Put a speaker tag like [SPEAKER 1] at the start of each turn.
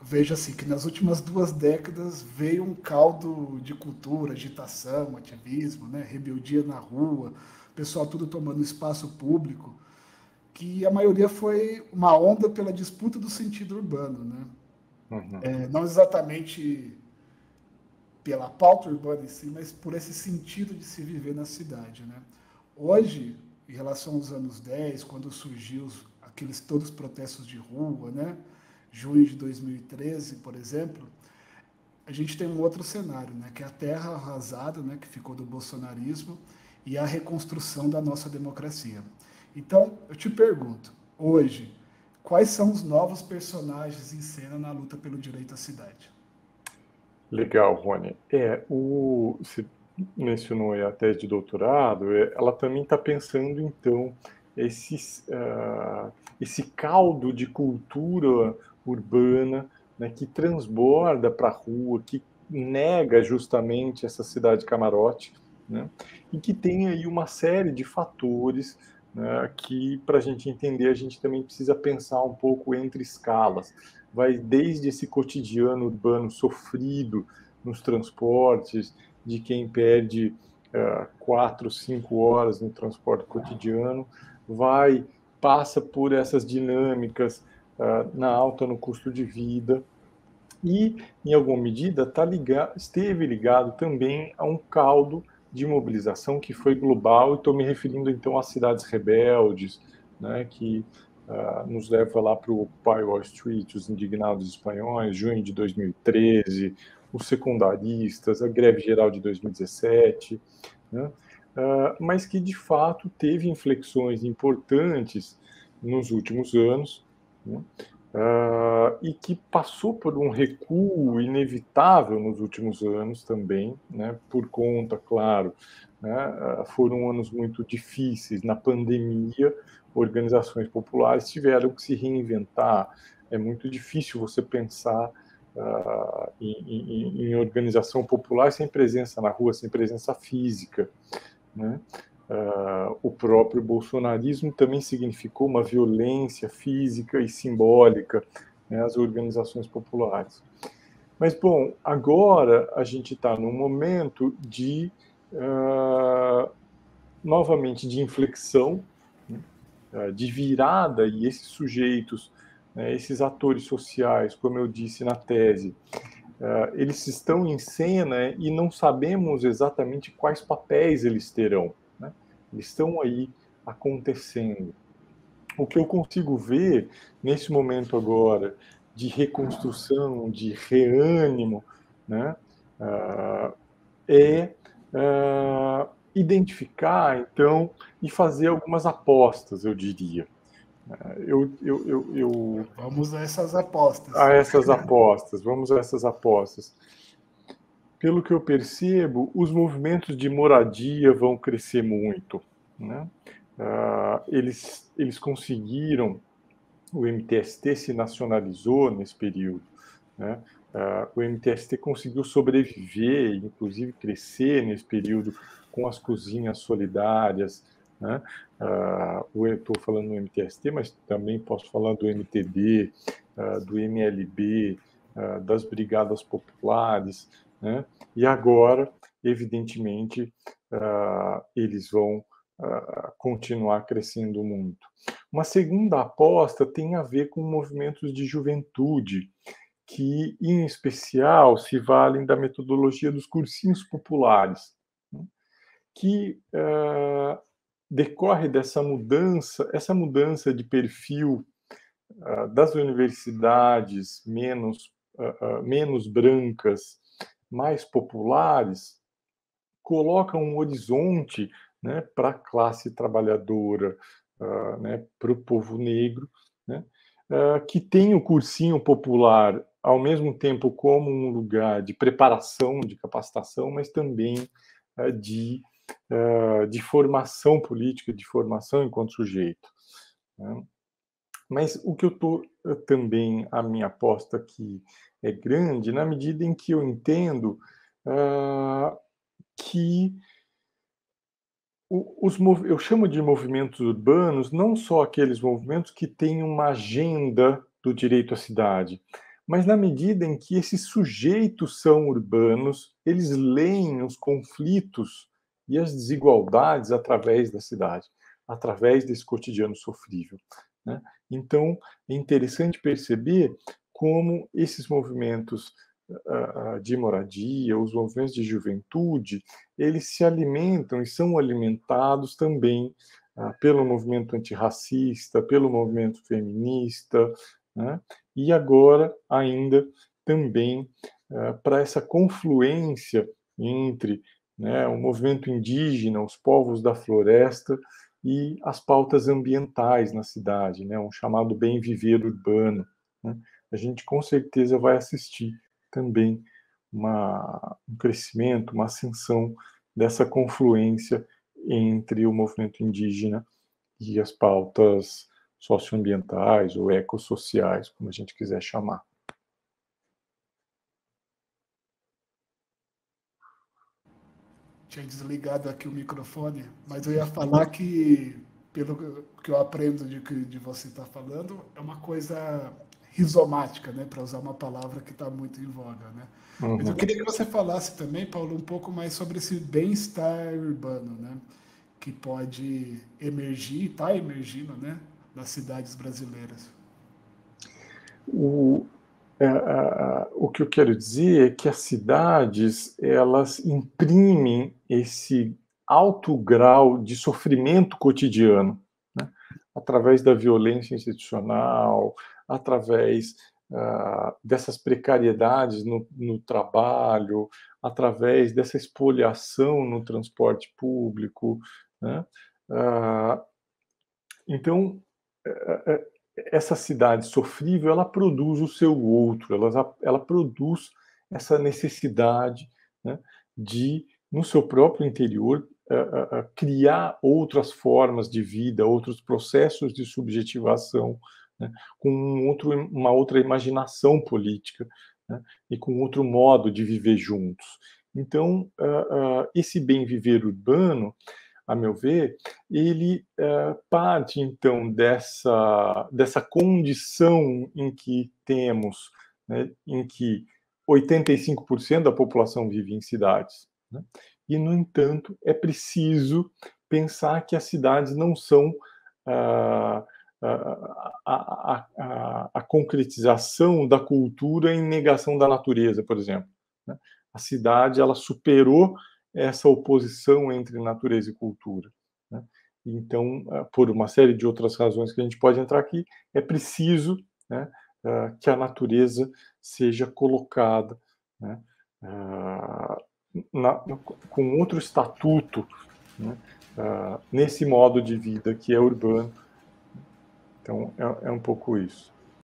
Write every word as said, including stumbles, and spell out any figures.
[SPEAKER 1] vejo assim que nas últimas duas décadas veio um caldo de cultura, agitação, ativismo, né, rebeldia na rua, pessoal tudo tomando espaço público, que a maioria foi uma onda pela disputa do sentido urbano, né?
[SPEAKER 2] Uhum.
[SPEAKER 1] É, não exatamente pela pauta urbana em si, mas por esse sentido de se viver na cidade, né? Hoje, em relação aos anos dez, quando surgiu os- aqueles todos os protestos de rua, né? Junho de dois mil e treze, por exemplo, a gente tem um outro cenário, né? Que é a terra arrasada, né? Que ficou do bolsonarismo e a reconstrução da nossa democracia. Então, eu te pergunto, hoje, quais são os novos personagens em cena na luta pelo direito à cidade?
[SPEAKER 2] Legal, Rony. É, o, você mencionou aí a tese de doutorado, é, ela também está pensando, então, esses, ah, esse caldo de cultura urbana, né, que transborda para a rua, que nega justamente essa cidade camarote, né, e que tem aí uma série de fatores, né, que, para a gente entender, a gente também precisa pensar um pouco entre escalas. Vai desde esse cotidiano urbano sofrido nos transportes, de quem perde uh, quatro, cinco horas no transporte cotidiano, vai, passa por essas dinâmicas uh, na alta no custo de vida e, em alguma medida, tá ligado, esteve ligado também a um caldo de mobilização que foi global, e estou me referindo então às cidades rebeldes, né, que uh, nos leva lá para o Occupy Wall Street, os indignados espanhóis, junho de dois mil e treze, os secundaristas, a greve geral de dois mil e dezessete, né, uh, mas que de fato teve inflexões importantes nos últimos anos, né, Uh, e que passou por um recuo inevitável nos últimos anos também, né, por conta, claro, né, uh, foram anos muito difíceis. Na pandemia, organizações populares tiveram que se reinventar. É muito difícil você pensar uh, em, em, em organização popular sem presença na rua, sem presença física, né? Uh, o próprio bolsonarismo também significou uma violência física e simbólica, né, às organizações populares. Mas, bom, agora a gente está num momento de, uh, novamente, de inflexão, né, uh, de virada, e esses sujeitos, né, esses atores sociais, como eu disse na tese, uh, eles estão em cena e não sabemos exatamente quais papéis eles terão, né? Eles estão aí acontecendo. O que eu consigo ver nesse momento agora de reconstrução, de reânimo, né, uh, é uh, identificar, então, e fazer algumas apostas, eu diria. Eu, eu, eu, eu,
[SPEAKER 1] Vamos a essas apostas.
[SPEAKER 2] a essas apostas, vamos a essas apostas. Pelo que eu percebo, os movimentos de moradia vão crescer muito, né? Uh, eles, eles conseguiram, o M T S T se nacionalizou nesse período, né? Uh, o M T S T conseguiu sobreviver, inclusive crescer nesse período com as cozinhas solidárias, né? Uh, eu estou falando do M T S T, mas também posso falar do M T B, uh, do M L B, uh, das brigadas populares, né? E agora, evidentemente, uh, eles vão uh, continuar crescendo muito. Uma segunda aposta tem a ver com movimentos de juventude, que, em especial, se valem da metodologia dos cursinhos populares, né, que uh, decorre dessa mudança, essa mudança de perfil uh, das universidades menos, uh, uh, menos brancas, mais populares, coloca um horizonte, né, para a classe trabalhadora, uh, né, para o povo negro, né, uh, que tem o cursinho popular ao mesmo tempo como um lugar de preparação, de capacitação, mas também uh, de, uh, de formação política, de formação enquanto sujeito, né? Mas o que eu estou também, a minha aposta aqui é grande, na medida em que eu entendo uh, que os, eu chamo de movimentos urbanos não só aqueles movimentos que têm uma agenda do direito à cidade, mas na medida em que esses sujeitos são urbanos, eles leem os conflitos e as desigualdades através da cidade, através desse cotidiano sofrível, né? Então, é interessante perceber como esses movimentos uh, de moradia, os movimentos de juventude, eles se alimentam e são alimentados também uh, pelo movimento antirracista, pelo movimento feminista, né? E agora ainda também uh, para essa confluência entre, né, o movimento indígena, os povos da floresta e as pautas ambientais na cidade, né, um chamado bem viver urbano, né? A gente com certeza vai assistir também uma, um crescimento, uma ascensão dessa confluência entre o movimento indígena e as pautas socioambientais ou ecossociais, como a gente quiser chamar.
[SPEAKER 1] Tinha desligado aqui o microfone, mas eu ia falar que, pelo que eu aprendo de que de você está falando, é uma coisa rizomática, né, para usar uma palavra que está muito em voga, né? Mas eu
[SPEAKER 2] Uhum.
[SPEAKER 1] queria que você falasse também, Paulo, um pouco mais sobre esse bem-estar urbano, né, que pode emergir, está emergindo, né, nas cidades brasileiras.
[SPEAKER 2] O, é, a, o que eu quero dizer é que as cidades, elas imprimem esse alto grau de sofrimento cotidiano, né? Através da violência institucional, através uh, dessas precariedades no, no trabalho, através dessa expoliação no transporte público, né? Uh, então, essa cidade sofrível, ela produz o seu outro, ela, ela produz essa necessidade, né, de, no seu próprio interior, uh, uh, criar outras formas de vida, outros processos de subjetivação, né, com um outro, uma outra imaginação política, né, e com outro modo de viver juntos. Então, uh, uh, esse bem viver urbano, a meu ver, ele uh, parte, então, dessa, dessa condição em que temos, né, em que oitenta e cinco por cento da população vive em cidades, né? E, no entanto, é preciso pensar que as cidades não são uh, a, a, a, a concretização da cultura em negação da natureza, por exemplo, né? A cidade, ela superou essa oposição entre natureza e cultura, né? Então, por uma série de outras razões que a gente pode entrar aqui, é preciso, né, que a natureza seja colocada, né, na, com outro estatuto, né, nesse modo de vida que é urbano. Então, é, é um pouco isso.